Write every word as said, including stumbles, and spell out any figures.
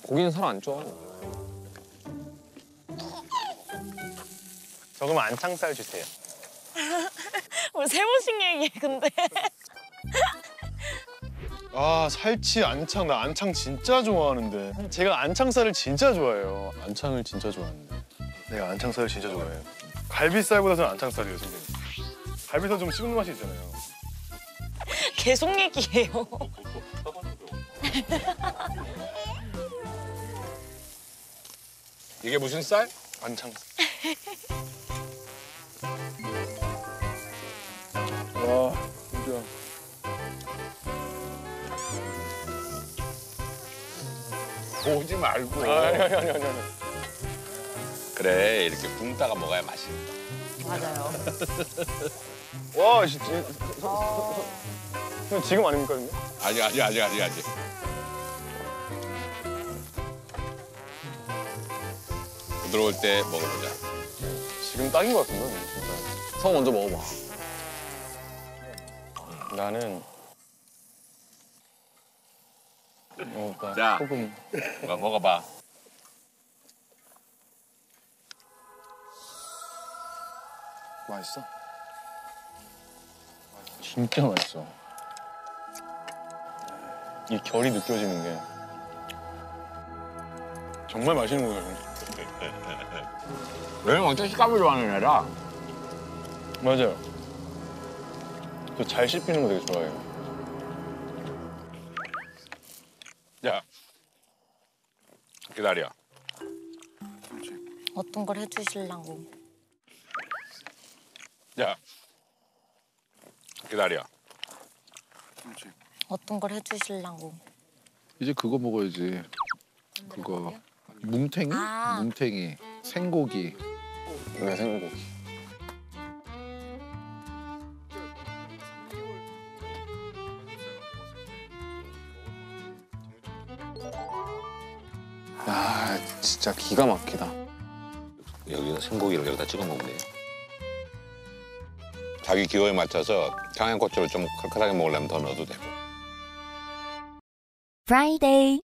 고기는 살 안 쪄. 저 그럼 안창살 주세요. 우리 세 번씩 얘기해 근데. 아 살치 안창 나 안창 진짜 좋아하는데 제가 안창살을 진짜 좋아해요. 안창을 진짜 좋아하는데 내가 안창살을 진짜 좋아해요. 갈비살보다 저는 안창살이에요 선배님. 갈비살 좀 씹는 맛이 있잖아요. 계속 얘기해요. 이게 무슨 쌀? 안창살. 와 진짜. 오지 말고. 아니 아니 아니 아니. 아니. 그래, 이렇게 굶다가 먹어야 맛있다. 맞아요. 와 진짜. 형 지금 아닙니까 근데? 아직, 아직, 아직, 아직, 아직. 부드러울 때 먹어보자. 지금 딱인 것 같은데 진짜. 성 먼저 먹어봐. 나는 어, 자. 소금. 뭐, 먹어봐. 맛있어? 진짜 맛있어. 이 결이 느껴지는 게 정말 맛있는 거예요. 너는 완전 식감을 좋아하는 애라. 맞아요. 저 잘 씹히는 거 되게 좋아해요. 야, 기다려. 어떤 걸 해주실라고. 야, 기다려. 어떤 걸 해주실라고. 이제 그거 먹어야지. 그거 뭉탱이? 아. 뭉탱이. 생고기. 왜 생고기? 야 진짜 기가 막히다. 여기서 생고기를 여기다 찍어 먹으면 돼. 자기 기호에 맞춰서 청양고추를 좀 칼칼하게 먹으려면 더 넣어도 되고. Friday.